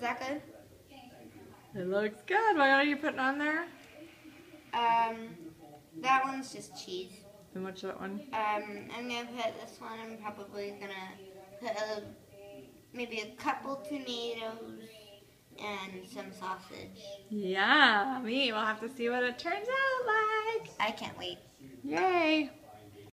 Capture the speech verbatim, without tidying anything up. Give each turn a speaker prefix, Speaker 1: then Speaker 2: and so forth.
Speaker 1: Is that good?
Speaker 2: It looks good. What are you putting on there?
Speaker 1: Um, that one's just cheese.
Speaker 2: And what's that one?
Speaker 1: Um, I'm gonna put this one. I'm probably gonna put a, maybe a couple tomatoes and some sausage.
Speaker 2: Yummy. We'll have to see what it turns out like.
Speaker 1: I can't wait.
Speaker 2: Yay.